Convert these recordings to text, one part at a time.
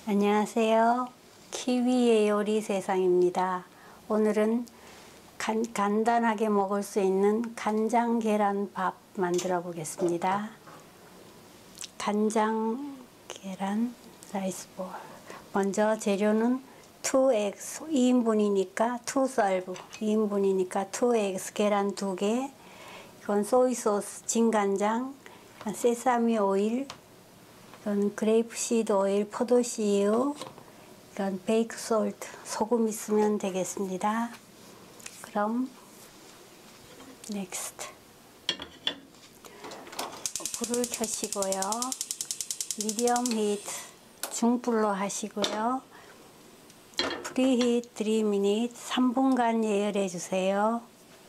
안녕하세요. 키위의 요리 세상입니다. 오늘은 간단하게 먹을 수 있는 간장 계란밥 만들어 보겠습니다. 간장 계란 라이스 볼. 먼저 재료는 2eggs, 2인분이니까 2썰브, 2인분이니까 2eggs, 계란 2개, 이건 소이소스, 진간장, 세사미 오일, 이건 그레이프시드 오일, 포도씨유, 이건 베이크 솔트, 소금 있으면 되겠습니다. 그럼 넥스트. 불을 켜시고요. 미디엄 히트, 중불로 하시고요. 프리히트 3min, 3분간 예열해 주세요.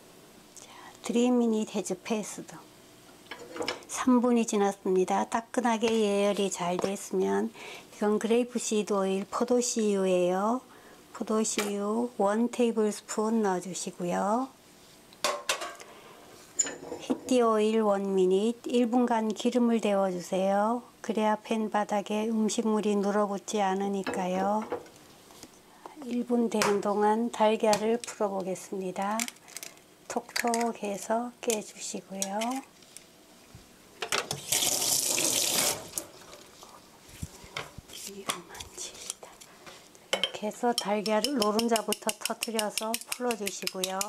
3min has passed. 3분이 지났습니다. 따끈하게 예열이 잘 됐으면, 이건 그레이프시드 오일, 포도씨유예요. 포도씨유 1테이블스푼 넣어주시고요. 히트 오일 1min, 1분간 기름을 데워주세요. 그래야 팬 바닥에 음식물이 눌어붙지 않으니까요. 1분 되는 동안 달걀을 풀어보겠습니다. 톡톡해서 깨주시고요. 이렇게 해서 달걀을 노른자부터 터뜨려서 풀어주시고요.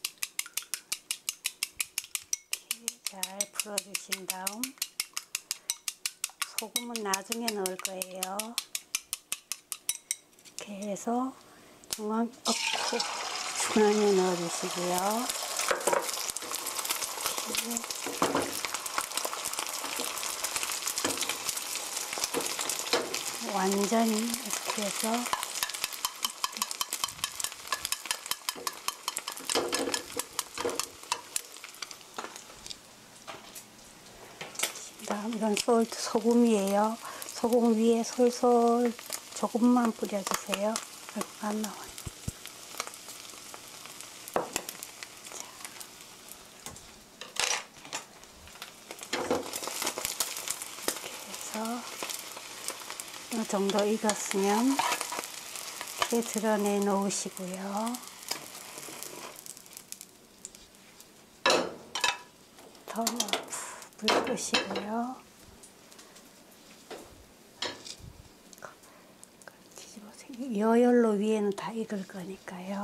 잘 풀어주신 다음 소금은 나중에 넣을 거예요. 이렇게 해서 중앙 중앙에 넣어주시고요. 완전히 이렇게 해서 다음 이건 솔트 소금이에요. 소금 위에 솔솔 조금만 뿌려주세요. 얼마 안 나와요. 이렇게 해서 이 정도 익었으면 이렇게 드러내 놓으시고요. 불 끄시고요. 여열로 위에는 다 익을 거니까요.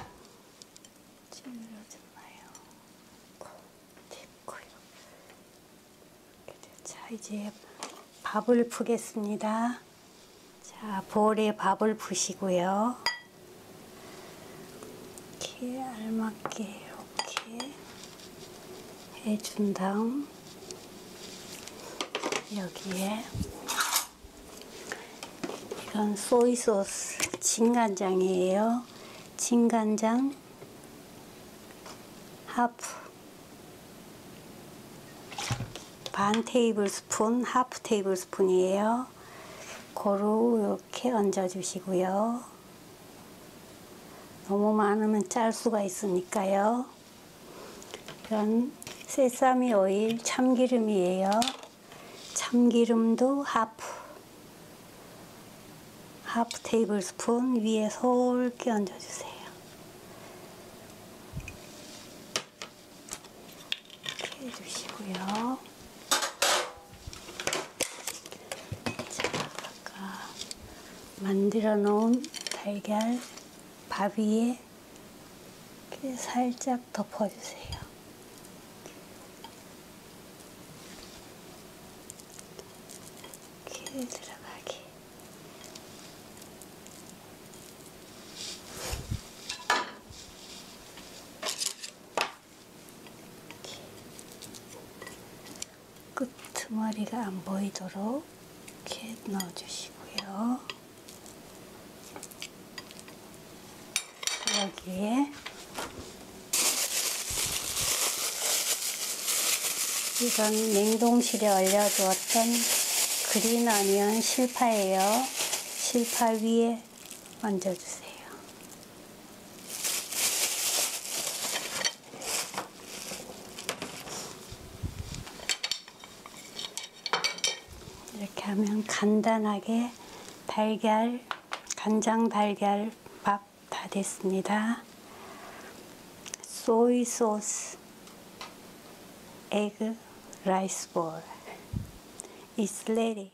찔러졌나요? 됐고요. 자, 이제 밥을 푸겠습니다. 자, 볼에 밥을 푸시고요. 이렇게 알맞게 이렇게 해준 다음 여기에 이건 소이소스 진간장이에요. 진간장 반 테이블 스푼, 하프 테이블 스푼이에요. 고루 이렇게 얹어 주시고요. 너무 많으면 짤 수가 있으니까요. 이건 세사미 오일, 참기름이에요. 참기름도 하프 테이블 스푼 위에 솔게 얹어주세요. 이렇게 해주시고요. 자, 아까 만들어 놓은 달걀 밥 위에 이렇게 살짝 덮어주세요. 이렇게 들어가게. 끄트머리가 안 보이도록 이렇게 넣어주시고요. 여기에 이건 냉동실에 얼려두었던 그린 어니언 실파예요. 실파 위에 얹어주세요. 이렇게 하면 간단하게 달걀, 간장 달걀 밥 다 됐습니다. 소이 소스, 에그, 라이스 볼. It's ready.